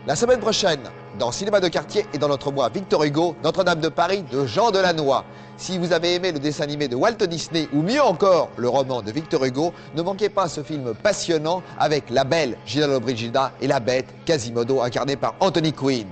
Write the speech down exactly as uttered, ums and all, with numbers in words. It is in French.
La semaine prochaine, dans Cinéma de quartier et dans notre mois Victor Hugo, Notre-Dame de Paris de Jean Delannoy. Si vous avez aimé le dessin animé de Walt Disney ou mieux encore le roman de Victor Hugo, ne manquez pas ce film passionnant avec la belle Gina Lollobrigida et la bête Quasimodo incarné par Anthony Quinn.